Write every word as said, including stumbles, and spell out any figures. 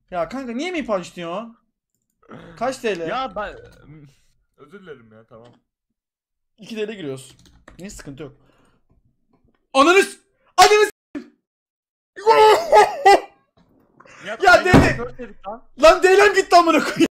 Ya kanka niye mi punch diyor? Kaç T L? Ya ben özür dilerim ya, tamam. iki T L giriyoruz. Ne sıkıntı yok. Ananız! Ananız! Nihat, Ya aynı deli! anda dört dedik lan. Lan D L'm gitti amına koyayım.